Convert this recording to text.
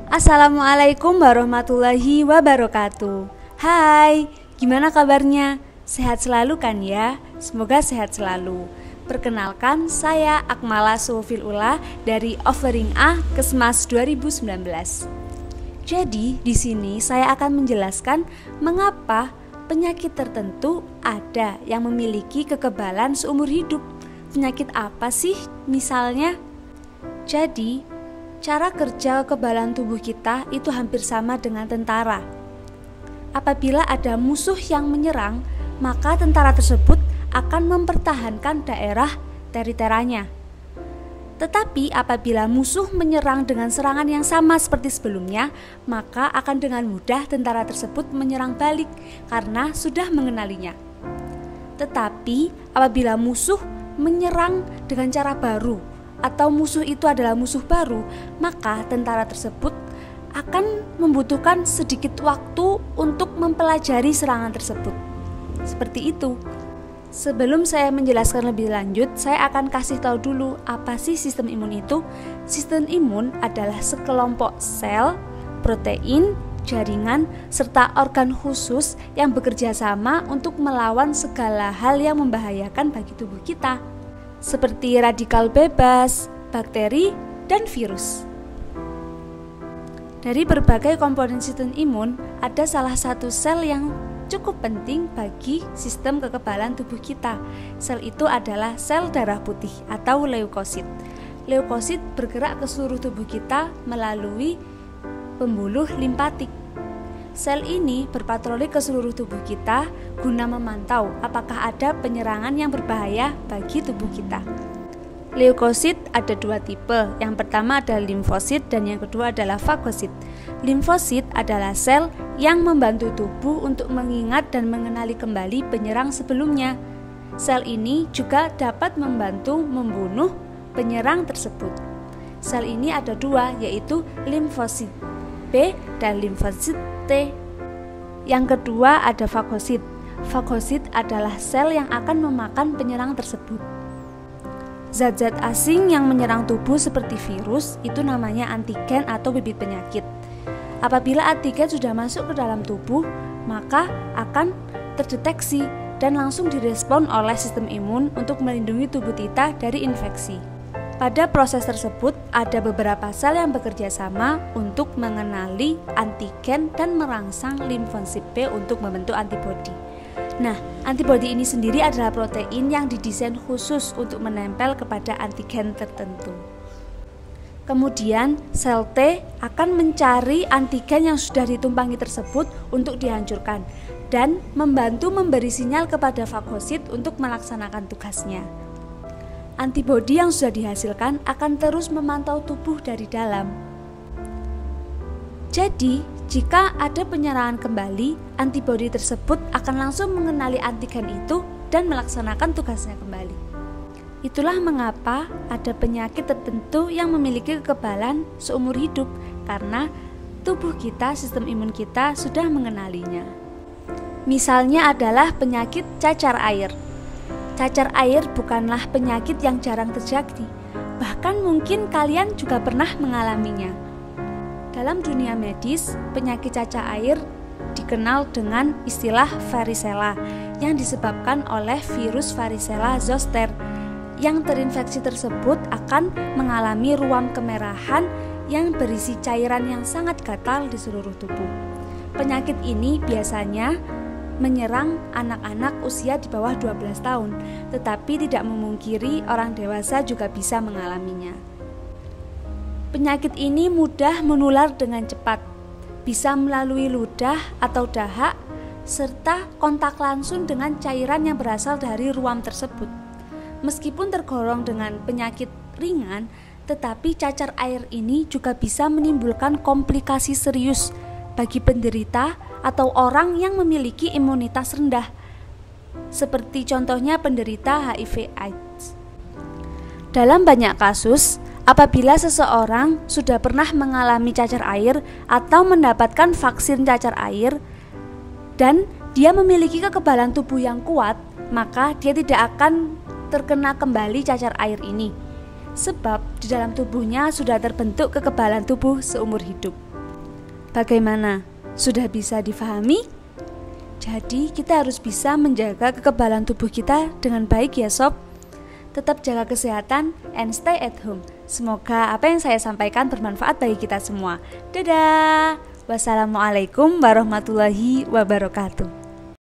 Assalamualaikum warahmatullahi wabarakatuh. Hai, gimana kabarnya? Sehat selalu kan ya? Semoga sehat selalu. Perkenalkan, saya Akmala Sofil Ula dari Offering A Kesmas 2019. Jadi, di sini saya akan menjelaskan mengapa penyakit tertentu ada yang memiliki kekebalan seumur hidup. Penyakit apa sih misalnya? Jadi, cara kerja kekebalan tubuh kita itu hampir sama dengan tentara. Apabila ada musuh yang menyerang, maka tentara tersebut akan mempertahankan daerah teritorialnya. Tetapi apabila musuh menyerang dengan serangan yang sama seperti sebelumnya, maka akan dengan mudah tentara tersebut menyerang balik karena sudah mengenalinya. Tetapi apabila musuh menyerang dengan cara baru, atau musuh itu adalah musuh baru, maka tentara tersebut akan membutuhkan sedikit waktu untuk mempelajari serangan tersebut. Seperti itu. Sebelum saya menjelaskan lebih lanjut, saya akan kasih tahu dulu apa sih sistem imun itu. Sistem imun adalah sekelompok sel, protein, jaringan, serta organ khusus yang bekerja sama untuk melawan segala hal yang membahayakan bagi tubuh kita, seperti radikal bebas, bakteri, dan virus. Dari berbagai komponen sistem imun, ada salah satu sel yang cukup penting bagi sistem kekebalan tubuh kita. Sel itu adalah sel darah putih atau leukosit. Leukosit bergerak ke seluruh tubuh kita melalui pembuluh limpatik. Sel ini berpatroli ke seluruh tubuh kita guna memantau apakah ada penyerangan yang berbahaya bagi tubuh kita. Leukosit ada dua tipe, yang pertama adalah limfosit dan yang kedua adalah fagosit. Limfosit adalah sel yang membantu tubuh untuk mengingat dan mengenali kembali penyerang sebelumnya. Sel ini juga dapat membantu membunuh penyerang tersebut. Sel ini ada dua, yaitu limfosit B dan limfosit T. Yang kedua ada fagosit. Fagosit adalah sel yang akan memakan penyerang tersebut. Zat-zat asing yang menyerang tubuh seperti virus itu namanya antigen atau bibit penyakit. Apabila antigen sudah masuk ke dalam tubuh, maka akan terdeteksi dan langsung direspon oleh sistem imun untuk melindungi tubuh kita dari infeksi. Pada proses tersebut, ada beberapa sel yang bekerja sama untuk mengenali antigen dan merangsang limfosit B untuk membentuk antibodi. Nah, antibodi ini sendiri adalah protein yang didesain khusus untuk menempel kepada antigen tertentu. Kemudian, sel T akan mencari antigen yang sudah ditumpangi tersebut untuk dihancurkan dan membantu memberi sinyal kepada fagosit untuk melaksanakan tugasnya. Antibodi yang sudah dihasilkan akan terus memantau tubuh dari dalam. Jadi, jika ada penyerangan kembali, antibodi tersebut akan langsung mengenali antigen itu dan melaksanakan tugasnya kembali. Itulah mengapa ada penyakit tertentu yang memiliki kekebalan seumur hidup, karena tubuh kita, sistem imun kita sudah mengenalinya. Misalnya adalah penyakit cacar air. Cacar air bukanlah penyakit yang jarang terjadi, bahkan mungkin kalian juga pernah mengalaminya. Dalam dunia medis, penyakit cacar air dikenal dengan istilah varicella yang disebabkan oleh virus varicella zoster. Yang terinfeksi tersebut akan mengalami ruam kemerahan yang berisi cairan yang sangat gatal di seluruh tubuh. Penyakit ini biasanya menyerang anak-anak usia di bawah 12 tahun, tetapi tidak memungkiri orang dewasa juga bisa mengalaminya. Penyakit ini mudah menular dengan cepat, bisa melalui ludah atau dahak, serta kontak langsung dengan cairan yang berasal dari ruam tersebut. Meskipun tergolong dengan penyakit ringan, tetapi cacar air ini juga bisa menimbulkan komplikasi serius bagi penderita atau orang yang memiliki imunitas rendah, seperti contohnya penderita HIV/AIDS. Dalam banyak kasus, apabila seseorang sudah pernah mengalami cacar air atau mendapatkan vaksin cacar air dan dia memiliki kekebalan tubuh yang kuat, maka dia tidak akan terkena kembali cacar air ini, sebab di dalam tubuhnya sudah terbentuk kekebalan tubuh seumur hidup. Bagaimana? Sudah bisa difahami? Jadi kita harus bisa menjaga kekebalan tubuh kita dengan baik ya sob. Tetap jaga kesehatan and stay at home. Semoga apa yang saya sampaikan bermanfaat bagi kita semua. Dadah. Wassalamualaikum warahmatullahi wabarakatuh.